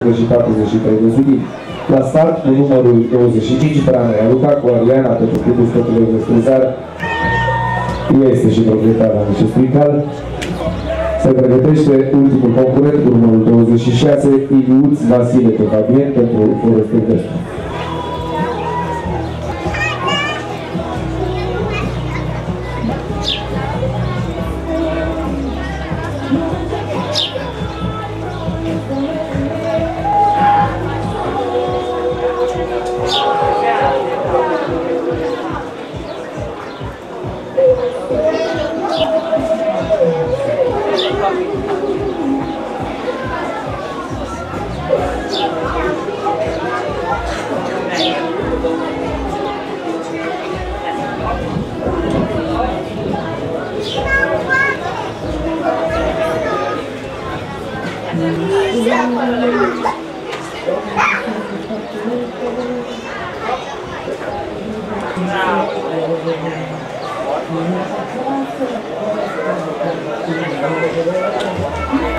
și 43 de zulini. La start, cu numărul 25, Branea Luca, cu Ariana pentru clubul Sfătului de Străzar. Ea este și proprietarea acestui cal. Se pregătește ultimul concurent cu numărul 26, Iliuț Vasile Tocavien pentru Forestul Vest. Wow.